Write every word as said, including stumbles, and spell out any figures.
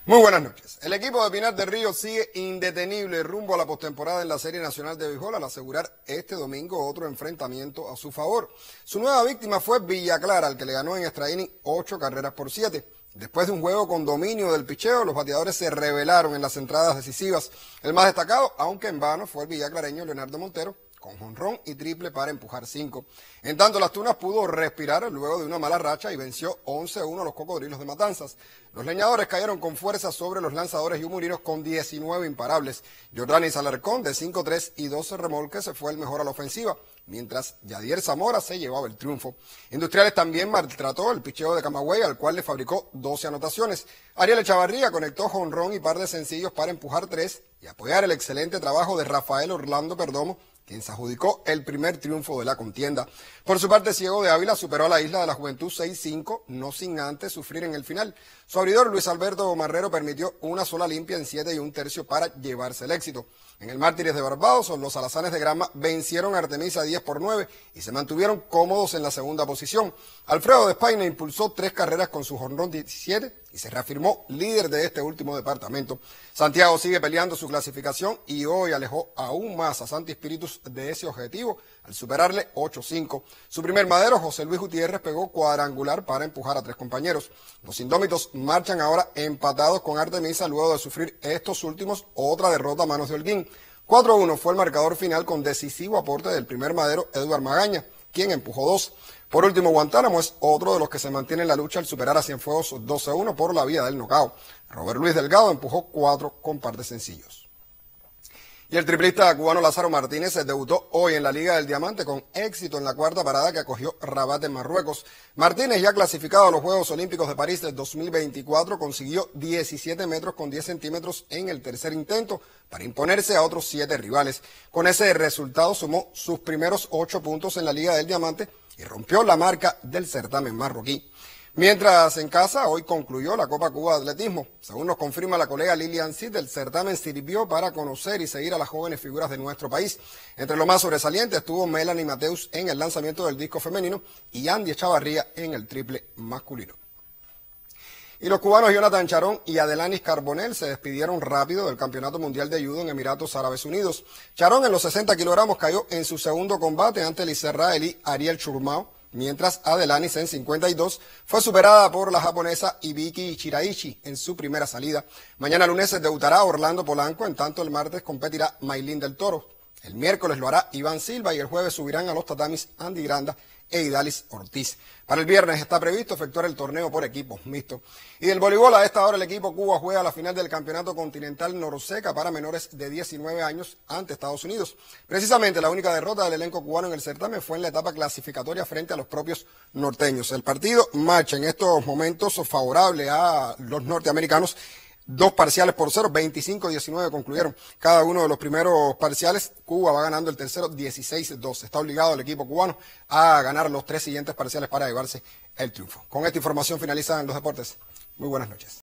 Muy buenas noches. El equipo de Pinar del Río sigue indetenible rumbo a la postemporada en la Serie Nacional de Béisbol al asegurar este domingo otro enfrentamiento a su favor. Su nueva víctima fue Villa Clara, al que le ganó en extra inning ocho carreras por siete. Después de un juego con dominio del picheo, los bateadores se rebelaron en las entradas decisivas. El más destacado, aunque en vano, fue el villaclareño Leonardo Montero, con jonrón y triple para empujar cinco. En tanto, Las Tunas pudo respirar luego de una mala racha y venció once a uno a los Cocodrilos de Matanzas. Los leñadores cayeron con fuerza sobre los lanzadores yumurinos con diecinueve imparables. Jordanis Alarcón, de cinco tres y doce remolques, se fue el mejor a la ofensiva, mientras Yadier Zamora se llevaba el triunfo. Industriales también maltrató el picheo de Camagüey, al cual le fabricó doce anotaciones. Ariel Echavarría conectó jonrón y par de sencillos para empujar tres y apoyar el excelente trabajo de Rafael Orlando Perdomo, quien se adjudicó el primer triunfo de la contienda. Por su parte, Ciego de Ávila superó a la Isla de la Juventud seis cinco, no sin antes sufrir en el final. Su abridor, Luis Alberto Marrero, permitió una sola limpia en siete y un tercio para llevarse el éxito. En el Mártires de Barbados, los alazanes de Granma vencieron a Artemisa diez por nueve y se mantuvieron cómodos en la segunda posición. Alfredo de España impulsó tres carreras con su jonrón diecisiete y se reafirmó líder de este último departamento. Santiago sigue peleando su clasificación y hoy alejó aún más a Santi Espíritus de ese objetivo al superarle ocho cinco. Su primer madero, José Luis Gutiérrez, pegó cuadrangular para empujar a tres compañeros. Los indómitos marchan ahora empatados con Artemisa luego de sufrir estos últimos otra derrota a manos de Holguín. cuatro a uno fue el marcador final con decisivo aporte del primer madero, Eduard Magaña, quien empujó dos. Por último, Guantánamo es otro de los que se mantiene en la lucha al superar a Cienfuegos doce a uno por la vía del nocao. Robert Luis Delgado empujó cuatro con par de sencillos. Y el triplista cubano Lázaro Martínez se debutó hoy en la Liga del Diamante con éxito en la cuarta parada que acogió Rabat en Marruecos. Martínez, ya clasificado a los Juegos Olímpicos de París del dos mil veinticuatro, consiguió diecisiete metros con diez centímetros en el tercer intento para imponerse a otros siete rivales. Con ese resultado sumó sus primeros ocho puntos en la Liga del Diamante y rompió la marca del certamen marroquí. Mientras en casa, hoy concluyó la Copa Cuba de Atletismo. Según nos confirma la colega Lilian Cid, el certamen sirvió para conocer y seguir a las jóvenes figuras de nuestro país. Entre lo más sobresaliente estuvo Melanie Mateus en el lanzamiento del disco femenino y Andy Echavarría en el triple masculino. Y los cubanos Jonathan Charón y Adelanis Carbonell se despidieron rápido del Campeonato Mundial de Judo en Emiratos Árabes Unidos. Charón en los sesenta kilogramos cayó en su segundo combate ante el israelí Ariel Churmao, mientras Adelanis en cincuenta y dos fue superada por la japonesa Ibiki Chiraichi en su primera salida. Mañana lunes debutará Orlando Polanco, en tanto el martes competirá Maylin del Toro. El miércoles lo hará Iván Silva y el jueves subirán a los tatamis Andy Granda e Idalis Ortiz. Para el viernes está previsto efectuar el torneo por equipos mixtos. Y del voleibol, a esta hora el equipo Cuba juega la final del Campeonato Continental Norseca para menores de diecinueve años ante Estados Unidos. Precisamente la única derrota del elenco cubano en el certamen fue en la etapa clasificatoria frente a los propios norteños. El partido marcha en estos momentos favorable a los norteamericanos. Dos parciales por cero, veinticinco a diecinueve concluyeron cada uno de los primeros parciales. Cuba va ganando el tercero dieciséis a dos. Está obligado el equipo cubano a ganar los tres siguientes parciales para llevarse el triunfo. Con esta información finalizan los deportes. Muy buenas noches.